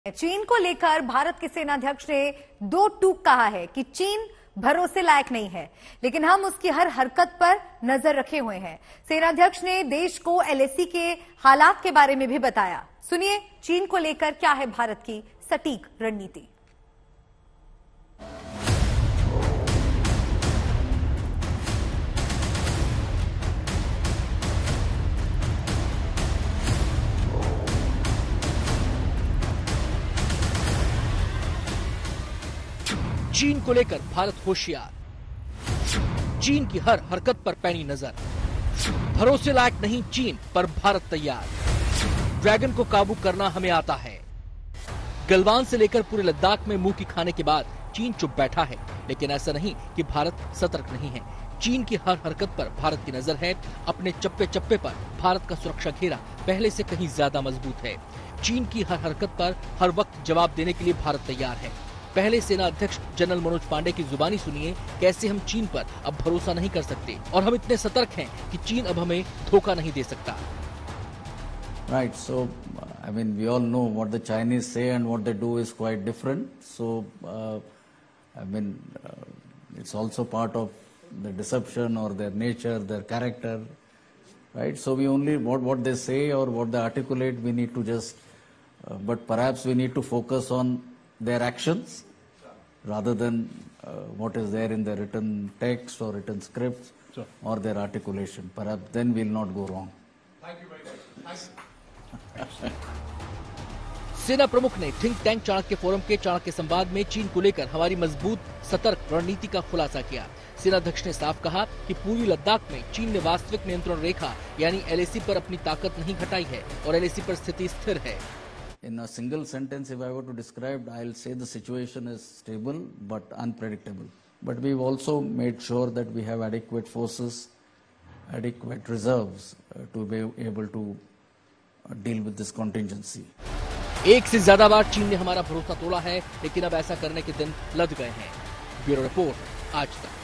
चीन को लेकर भारत के सेनाध्यक्ष ने दो टूक कहा है कि चीन भरोसे लायक नहीं है, लेकिन हम उसकी हर हरकत पर नजर रखे हुए हैं। सेनाध्यक्ष ने देश को एलएसी के हालात के बारे में भी बताया। सुनिए चीन को लेकर क्या है भारत की सटीक रणनीति। चीन को लेकर भारत होशियार, चीन की हर हरकत पर पैनी नजर। भरोसे लायक नहीं चीन पर भारत तैयार। ड्रैगन को काबू करना हमें आता है। गलवान से लेकर पूरे लद्दाख में मुंह की खाने के बाद चीन चुप बैठा है, लेकिन ऐसा नहीं कि भारत सतर्क नहीं है। चीन की हर हरकत पर भारत की नजर है। अपने चप्पे चप्पे पर भारत का सुरक्षा घेरा पहले से कहीं ज्यादा मजबूत है। चीन की हर हरकत पर हर वक्त जवाब देने के लिए भारत तैयार है। पहले सेना अध्यक्ष जनरल मनोज पांडे की जुबानी सुनिए कैसे हम चीन पर अब भरोसा नहीं कर सकते और हम इतने सतर्क हैं कि चीन अब हमें धोखा नहीं दे सकता। Right, so I mean we all know what the Chinese say and what they do is quite different. So I mean it's also part of the deception or their nature, their character, right? So we only what they say or what they articulate we need to just, but perhaps we need to focus on their actions rather than what is there in the written text or written scripts or their articulation. Perhaps then we'll not go wrong. Thank you very much. सेना प्रमुख ने think tank Chanakya forum के चाणक्य संवाद में चीन को लेकर हमारी मजबूत सतर्क रणनीति का खुलासा किया। सेनाध्यक्ष ने साफ कहा कि पूर्वी लद्दाख में चीन ने वास्तविक नियंत्रण रेखा यानी एलएसी पर अपनी ताकत नहीं घटाई है और एलएसी पर स्थिति स्थिर है। In a single sentence, if I were to describe, I'll say the situation is stable but unpredictable. But we've also made sure that we have adequate forces, adequate reserves to be able to deal with this contingency. एक से ज्यादा बार चीन ने हमारा भरोसा तोड़ा है, लेकिन अब ऐसा करने के दिन लद गए हैं। ब्यूरो रिपोर्ट, आज तक।